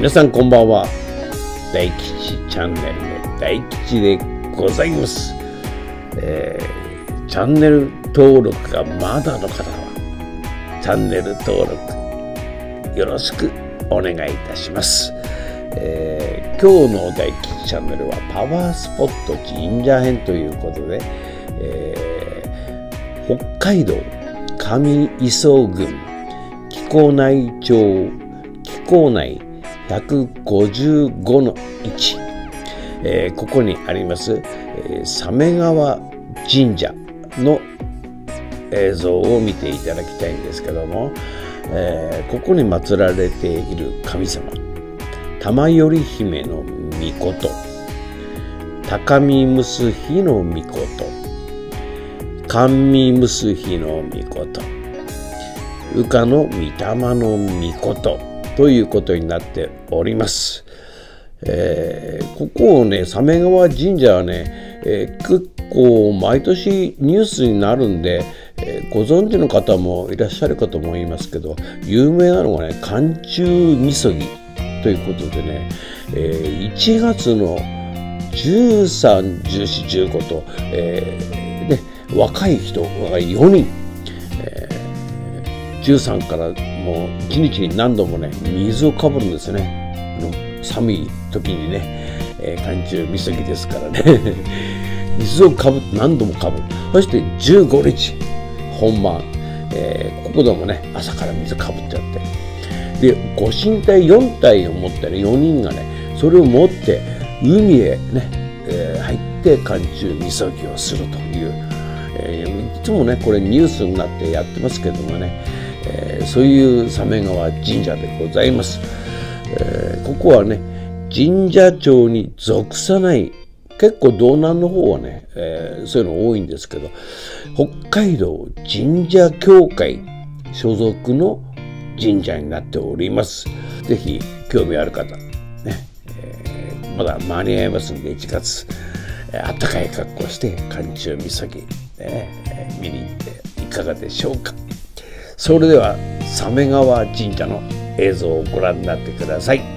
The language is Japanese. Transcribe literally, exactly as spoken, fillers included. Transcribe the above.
皆さんこんばんは。大吉チャンネルの大吉でございます。えー、チャンネル登録がまだの方はチャンネル登録よろしくお願いいたします。えー、今日の大吉チャンネルはパワースポット神社編ということで、えー、北海道上磯郡木古内町木古内ひゃくごじゅうごのいち、えー、ここにあります、えー、鮫川神社の映像を見ていただきたいんですけども、えー、ここに祀られている神様、玉頼姫の命、高見結日の命、甘味結日の命、羽化の御霊の命ということになっております。えー、ここをね、鮫川神社はね、えー、結構毎年ニュースになるんで、えー、ご存知の方もいらっしゃるかと思いますけど、有名なのがね、寒中みそぎということでね、えー、いちがつのじゅうさん、じゅうよん、じゅうごと、えーね、若い人がよにん、えー、じゅうさんからもういちにちに何度もね、水をかぶるんですね。寒い時にね、えー、寒中みそぎですからね水をかぶって何度もかぶる。そしてじゅうごにち本番、えー、ここでもね、朝から水かぶっちゃって、でご神体よん体を持ってね、よにんがね、それを持って海へね、えー、入って寒中みそぎをするという、えー、いつもねこれニュースになってやってますけどもね、えー、そういう鮫川神社でございます。えー、ここはね、神社庁に属さない、結構道南の方はね、えー、そういうの多いんですけど、北海道神社協会所属の神社になっております。ぜひ興味ある方、ね、えー、まだ間に合いますんで、いちがつ、えー、あったかい格好して寒中みそぎ、ねえー、見に行っていかがでしょうか。それでは鮫川神社の映像をご覧になってください。